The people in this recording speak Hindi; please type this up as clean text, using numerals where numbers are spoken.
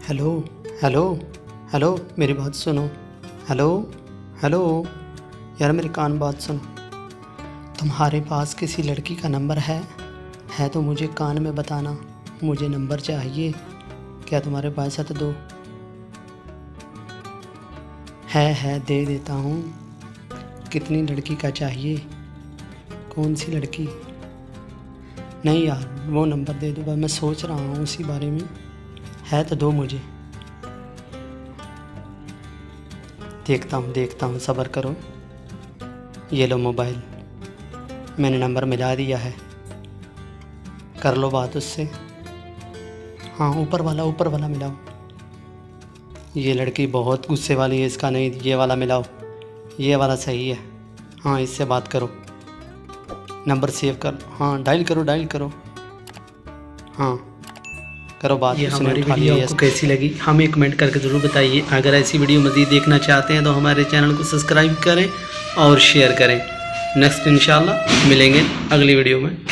हेलो हेलो हेलो, मेरी बात सुनो। हेलो हेलो यार, मेरी कान बात सुनो। तुम्हारे पास किसी लड़की का नंबर है तो मुझे कान में बताना। मुझे नंबर चाहिए। क्या तुम्हारे पास है तो दो। है दे देता हूँ। कितनी लड़की का चाहिए? कौन सी लड़की? नहीं यार, वो नंबर दे दो। मैं सोच रहा हूँ उसी बारे में। है तो दो मुझे। देखता हूँ, सब्र करो। ये लो मोबाइल, मैंने नंबर मिला दिया है। कर लो बात उससे। हाँ, ऊपर वाला मिलाओ। ये लड़की बहुत गुस्से वाली है, इसका नहीं, ये वाला मिलाओ। ये वाला सही है। हाँ, इससे बात करो। नंबर सेव कर। हाँ, डायल करो। हाँ, करो बात। ये उसने हमारी उठा वीडियो लिया। आपको कैसी लगी हमें कमेंट करके ज़रूर बताइए। अगर ऐसी वीडियो मज़ीद देखना चाहते हैं तो हमारे चैनल को सब्सक्राइब करें और शेयर करें। नेक्स्ट इंशाल्लाह मिलेंगे अगली वीडियो में।